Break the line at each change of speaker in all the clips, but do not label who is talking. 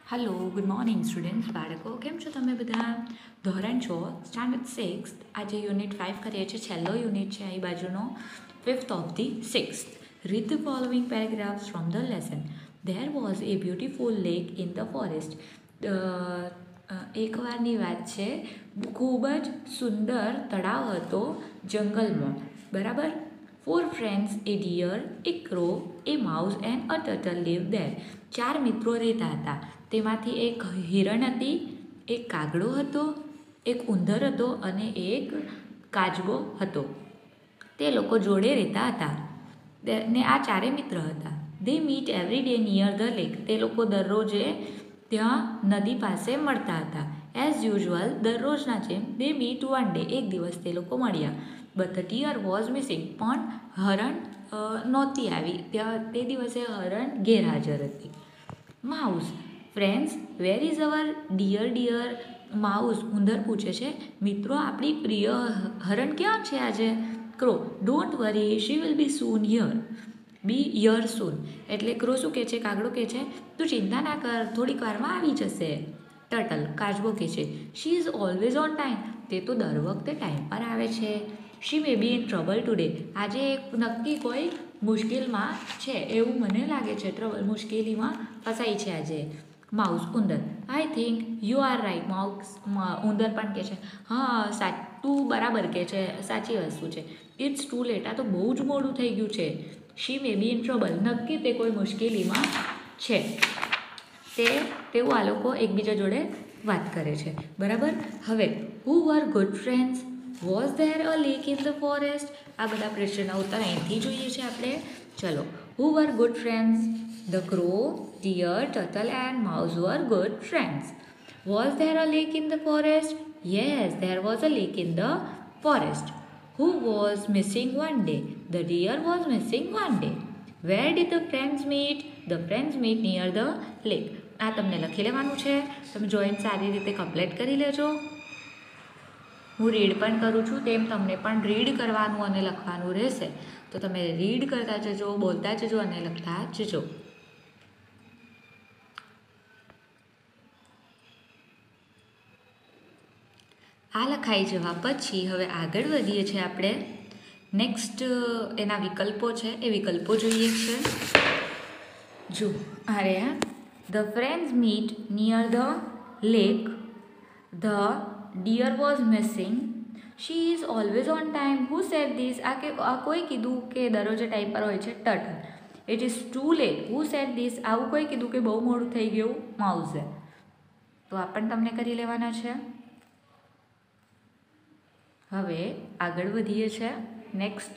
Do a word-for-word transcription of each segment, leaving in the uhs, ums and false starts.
Hello good morning students बाळको केम छो तमे बधा धोरण छो स्टैंडर्ड सिक्स आज यूनिट फाइव करीए छे छेल्लो यूनिट छे आ बाजुनो fifth of the sixth read the following paragraphs from the lesson there was a beautiful lake in the forest एक वारनी वात छे खूब ज सुंदर तळाव हतो जंगलमां बराबर four friends a deer a crow a mouse and a turtle live there चार मित्रों रहता हता तेमांथी एक हिरण हती एक कागड़ो हतो एक उंदर हतो अने एक काजबो हतो ते लोको जोड़े रहता हता ने आ चारे मित्र हता they meet every day near the lake ते लोको दररोजे त्यां नदी पासे मळता हता एज यूजुअल दररोजना जेम दे मीट वन डे एक दिवस ते लोको मळ्या but the deer was missing पण हरण नहोती आवी त्या ते दिवसे हरण गैरहाजर हती mouse friends where is our deer deer mouse उंदर पूछे छे मित्रों आपणी प्रिय हरण क्या छे आजे crow don't worry she will be soon here be here soon एटले क्रो शुं कहे छे कागड़ो कहे छे तू चिंता ना कर थोड़ीक वारमां आवी जशे टर्टल काचबो कहे छे she is always on time ते तो दर वखते टाइम पर आवे छे she may be in trouble today आजे नक्की कोई मुश्किलमां छे एवुं मने लागे छे ट्रबल मुश्केलीमां फसाई छे आजे माउस उंदर I think you are right mouse उंदर पण कहे छे हाँ सा तू बराबर कहे छे साची वस्तु छे इट्स टू लेट आ तो बहु ज मोडું થઈ ગયું છે she may be in trouble नक्की ते कोई मुश्केलीमां छे ते तेवुं आ लोको एकबीजा जोड़े वात करे छे बराबर हवे who were good friends was there a lake in the forest आ बधा प्रश्नना उत्तर અહીંથી જોઈએ છે આપણે ચલો who were good friends the crow deer turtle and mouse were good friends was there a lake in the forest yes there was a lake in the forest who was missing one day the deer was missing one day where did the friends meet the friends meet near the lake આ તમને લખી લેવાનું છે તમે join સારી રીતે complete કરી લેજો હું રીડ પણ કરું છું તેમ તમને પણ રીડ કરવાનું અને લખવાનું રહેશે તો તમે રીડ કરતા જજો બોલતા જજો અને લખતા જજો આ લખાઈ જવા પછી હવે આગળ વધીએ છીએ આપણે નેક્સ્ટ એના વિકલ્પો છે એ વિકલ્પો જોઈએ છે જો આ રહ્યા the friends meet near the lake the deer was missing she is always on time who said this આ કે આ કોઈ કીધું કે દરરોજે ટાઈમ પર હોય છે turtle it is too late who said this આવું કોઈ કીધું કે બહુ મોડું થઈ ગયું માઉઝે તો આ પણ તમને કરી લેવાના છે હવે આગળ વધીએ છે નેક્સ્ટ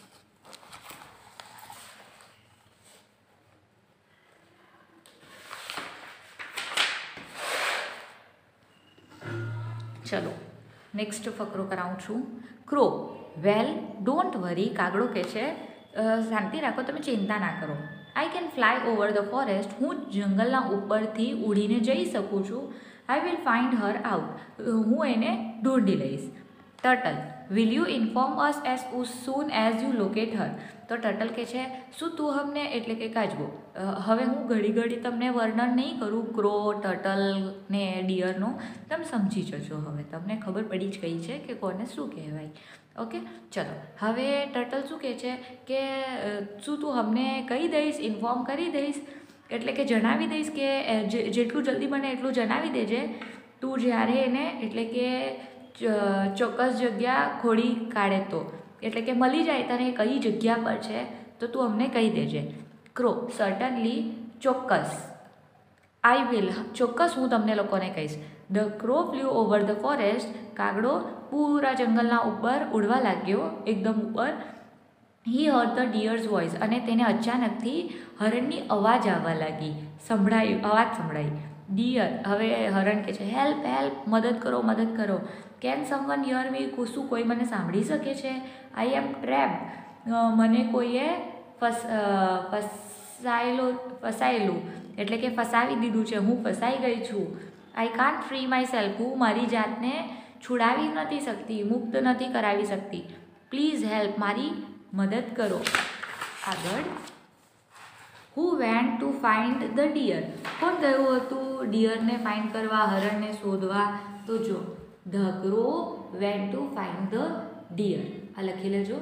ચલો નેક્સ્ટ ફકરો કરાવું છું ક્રો વેલ ડોન્ટ વરી કાગડો કહે છે શાંતિ રાખો તમે ચિંતા ના કરો I can fly over the forest હું જંગલના ઉપરથી ઉડીને જઈ શકું છું I will find her out હું એને ઢૂંઢી લઈશ turtle will you inform us as soon as you locate her તો ટર્ટલ કહે છે શું તું અમને એટલે કે કાચબો હવે હું ઘડી ઘડી તમને વર્ણન નહીં કરું ક્રો ટર્ટલ ને ડિયરનું તમે સમજી જજો હવે તમને ખબર પડી જ ગઈ છે કે કોને શું કહેવાય ઓકે ચલો હવે ટર્ટલ શું કહે છે કે શું તું અમને કહી દઈશ ઇન્ફોર્મ કરી દઈશ એટલે કે જણાવી દઈશ કે જેટલું જલ્દી બને એટલું જણાવી દેજે તું જ્યારે એને એટલે કે ચોક્કસ જગ્યા ખોડી કાઢે તો એટલે કે મળી જાય તને કઈ જગ્યા પર છે તો તું અમને કહી દેજે ક્રો સર્ટનલી ચોક્કસ આઈ વિલ ચોક્કસ હું તમને લોકોને કહીશ the crow flew over the forest કાગડો પૂરા જંગલના ઉપર ઉડવા લાગ્યો એકદમ ઉપર he heard the deer's voice અને તેને અચાનકથી હરણની અવાજ આવવા લાગી સંભળાયું અવાજ સંભળાઈ ડિયર હવે હરણ કહે છે હેલ્પ હેલ્પ મદદ કરો મદદ કરો કેન સમવન હિયર મી શું કોઈ મને સાંભળી શકે છે આઈ એમ ટ્રેપ મને કોઈએ ફસ ફસાયેલો ફસાયેલું એટલે કે ફસાવી દીધું છે હું ફસાઈ ગઈ છું I can't free myself હું મારી જાતને છોડાવી નથી શકતી મુક્ત નથી કરાવી શકતી પ્લીઝ હેલ્પ મારી મદદ કરો આગળ who went to find the deer. કોણ ગયું હતું ડિયરને ફાઇન્ડ કરવા, હરણને શોધવા. તો જો the crow went to find the deer. આ લખી લેજો.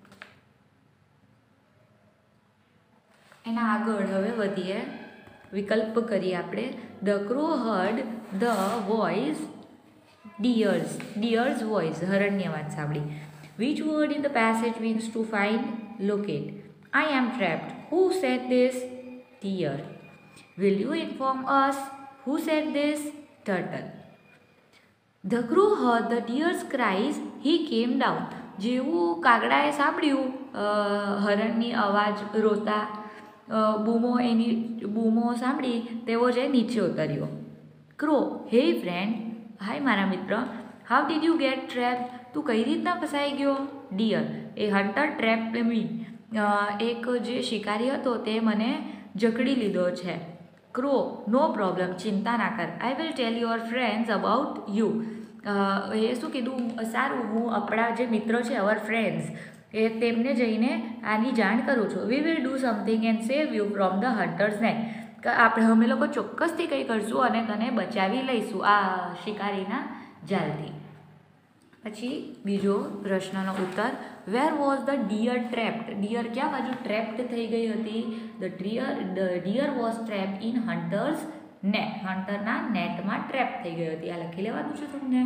એના આગળ હવે વધીએ, વિકલ્પ કરીએ આપણે. The crow heard the voice deer's. Deer's voice, હરણની અવાજ સાંભળી. Which word in the passage means to find? Locate. I am trapped. Who said this? Deer. Will you inform us? Who said this? Turtle. The crow heard the deer's cries he came down. જેવું કાગડાએ સાંભળ્યું હરણની અવાજ, રોતા બૂમો, એની બૂમો સાંભળી તેવો જે નીચે ઉતર્યો. ક્રો, હે ફ્રેન્ડ. હાય મારા મિત્ર. How did you get trap? તું કઈ રીતના ફસાઈ ગયો? Deer, a hunter trap me. એક જે શિકારી હતો તે મને જકડી લીધો છે. ક્રો, નો પ્રોબ્લેમ, ચિંતા ના કર. I will tell your friends about you. એ શું કીધું? સારું, હું આપણા જે મિત્રો છે, અવર ફ્રેન્ડ્સ, એ તેમને જઈને આની જાણ કરું છું. We will do something and save you from the hunter's net. આપણે અમે લોકો ચોક્કસથી કંઈ કરશું અને તને બચાવી લઈશું આ શિકારીના જાલથી. પછી બીજો પ્રશ્નનો ઉત્તર. Where was the deer trapped? Deer ક્યાં બાજુ ટ્રેપ્ડ થઈ ગઈ હતી? The deer the deer was trapped in hunter's net. હન્ટરના નેટમાં ટ્રેપ થઈ ગઈ હતી. આ લખી લેવાનું છે તમને.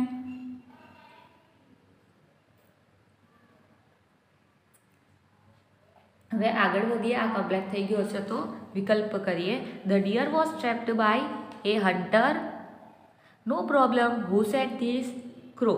હવે આગળ વધીએ. આ કમ્પ્લીટ થઈ ગયો છે તો વિકલ્પ કરીએ. The deer was trapped by a hunter. No problem. Who said this? Crow.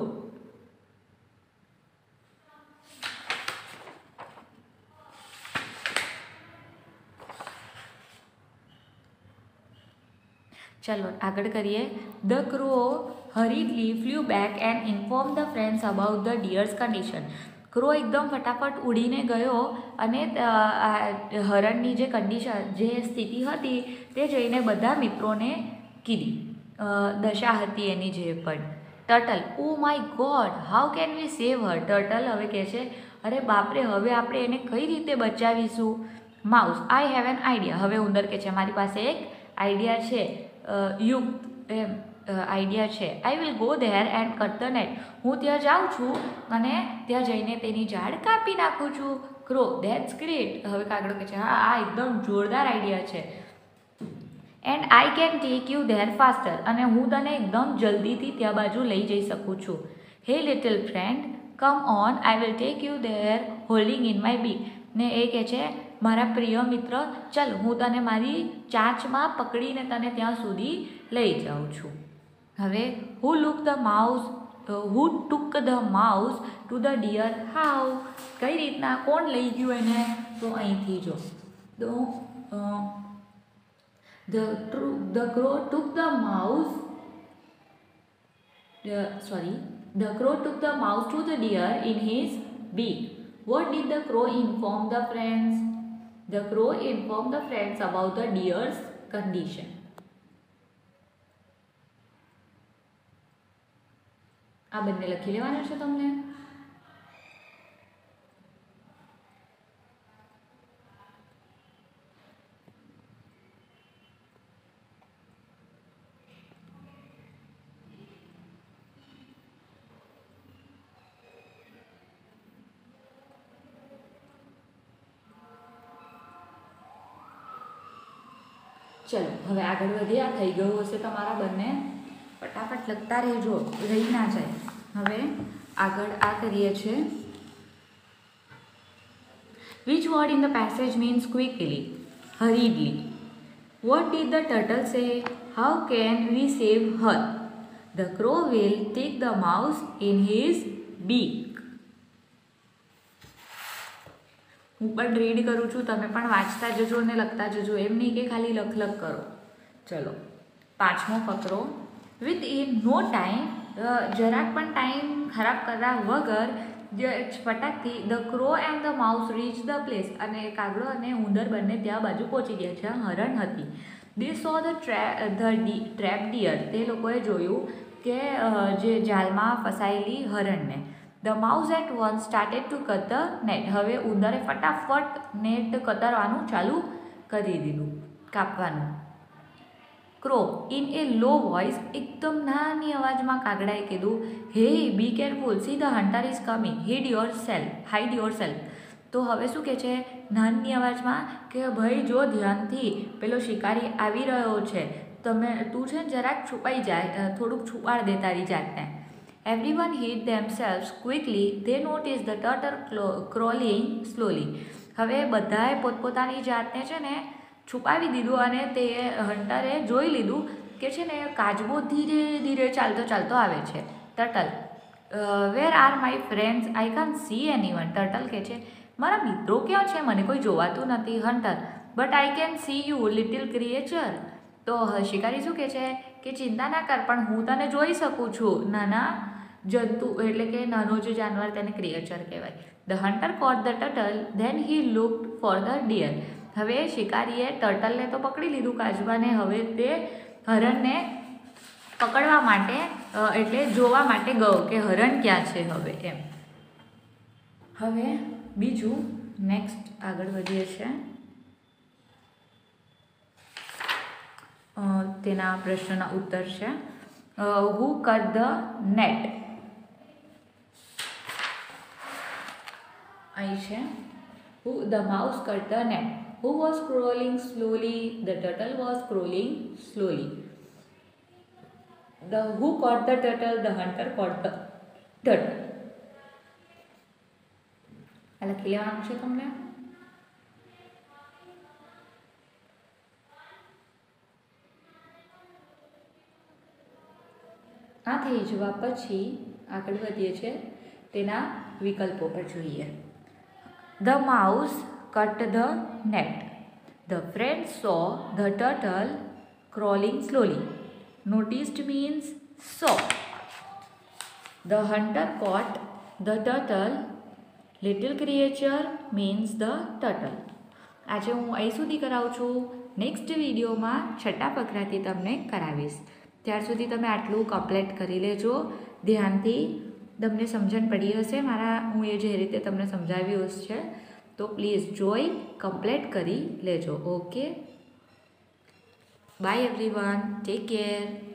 ચલો આગળ કરીએ. The crow hurriedly flew back and inform the friends about the deer's condition. Crow એકદમ ફટાફટ ઉડીને ગયો અને હરણની જે કન્ડિશન, જે સ્થિતિ હતી તે જઈને બધા મિત્રોને કીધી. દશા હતી એની જે પણ. Turtle, oh my god, how can we save her? Turtle હવે કહે છે, અરે બાપરે, હવે આપણે એને કઈ રીતે બચાવીશું? Mouse, I have an idea. હવે ઉંદર કહે છે, મારી પાસે એક આઈડિયા છે. યુક્ત એમ આઈડિયા છે. I will go there and cut the net. હું ત્યાં જાઉં છું અને ત્યાં જઈને તેની ઝાડ કાપી નાખું છું. Crow, that's great. હવે કાગડો કહે છે, હા, આ એકદમ જોરદાર આઈડિયા છે. And I can take you there faster. અને હું તને એકદમ જલ્દીથી ત્યાં બાજુ લઈ જઈ શકું છું. Hey little friend, come on, I will take you there holding in my beak. ને એ કહે છે, મારા પ્રિય મિત્ર, ચાલ હું તને મારી ચાંચમાં પકડીને તને ત્યાં સુધી લઈ જાઉં છું. હવે who look the mouse who took the mouse to the deer how? કઈ રીતના, કોણ લઈ ગયું એને? તો અહીંથી જો. તો the the crow took the mouse sorry the crow took the mouse to the deer in his beak. What did the crow inform the friends? The crow informed the friends about the deer's condition. આ બંને લખી લેવાના છે તમને. ચલો હવે આગળ વધીએ. આ થઈ ગયું હશે તમારા બંને. ફટાફટ લખતા રહેજો, રહી ના જાય. હવે આગળ આ કરીએ છીએ. Which word in the passage means quickly? Hurriedly. What did the turtle say? How can we save her? The crow will take the mouse in his beak. હું પણ રીડ કરું છું, તમે પણ વાંચતા જજો અને લખતા જજો. એમ નહીં કે ખાલી લખ લખ કરો. ચલો પાંચમો ફકરો. વિથ ઇન નો ટાઈમ, જરાક પણ ટાઈમ ખરાબ કર્યા વગર ફટાકથી the crow and the mouse reach the place. અને કાગડો અને ઉંદર બંને ત્યાં બાજુ પહોંચી ગયા, જ્યાં હરણ હતી. They saw the trap the trap deer. તે લોકોએ જોયું કે જે જાલમાં ફસાયેલી હરણને. The mouse at once started to cut the net. હવે ઉંદરે ફટાફટ નેટ કતરવાનું ચાલુ કરી દીધું, કાપવાનું. Crow in a low voice, એકદમ નાની અવાજમાં કાગડાએ કીધું, hey be careful, see the hunter is coming, hid yourself, hide yourself. તો હવે શું કહે છે નાની અવાજમાં કે ભાઈ જો ધ્યાનથી, પેલો શિકારી આવી રહ્યો છે, તમે તું છે ને જરાક છુપાઈ જાય, થોડુંક છુપાડ દે તારી જાતને. Everyone hid themselves quickly, they notice the turtle crawling slowly. હવે બધાએ પોતપોતાની જાતને છે ને છુપાવી દીધું અને તે હન્ટરે જોઈ લીધું કે છે ને કાચબો ધીરે ધીરે ચાલતો ચાલતો આવે છે. Turtle, where are my friends, I can't see anyone. Turtle કહે છે મારા મિત્રો ક્યાં છે, મને કોઈ જોવાતું નથી. Hunter, but I can see you little creature. તો શિકારી શું કહે છે કે ચિંતા ના કર, પણ હું તને જોઈ શકું છું, નાના જંતુ, એટલે કે નાનો જે જાનવર તેને ક્રિએચર કહેવાય. The hunter caught the turtle, then he looked for the deer. હવે શિકારીએ ટર્ટલને તો પકડી લીધું, કાચબાને, હવે તે હરણને પકડવા માટે, એટલે જોવા માટે ગયો કે હરણ ક્યાં છે હવે એમ. હવે બીજું નેક્સ્ટ આગળ વધીએ છીએ. તેના પ્રશ્નના ઉત્તર છે. Who cut the net. અહીં છે who the mouse cut the net. Who was crawling slowly, the turtle was crawling slowly. The who caught the turtle, the hunter caught the turtle. આ લખી લેવાનું છે તમને. આ થઈ જવા પછી આગળ વધીએ છીએ, તેના વિકલ્પો પર જોઈએ. The mouse cut the net. The friend saw the turtle crawling slowly. Noticed means saw. The hunter caught the turtle. Little creature means the turtle. આજે હું અહીં સુધી કરાવું છું. નેક્સ્ટ વિડીયોમાં છઠ્ઠા ફકરાથી તમને કરાવીશ. ત્યાર સુધી તમે આટલું કમ્પ્લીટ કરી લેજો ધ્યાનથી. તમને સમજણ પડી હશે મારા, હું એ જે રીતે તમને સમજાવ્યું છે, તો પ્લીઝ જોઈ કમ્પ્લીટ કરી લેજો. Okay, bye everyone, take care.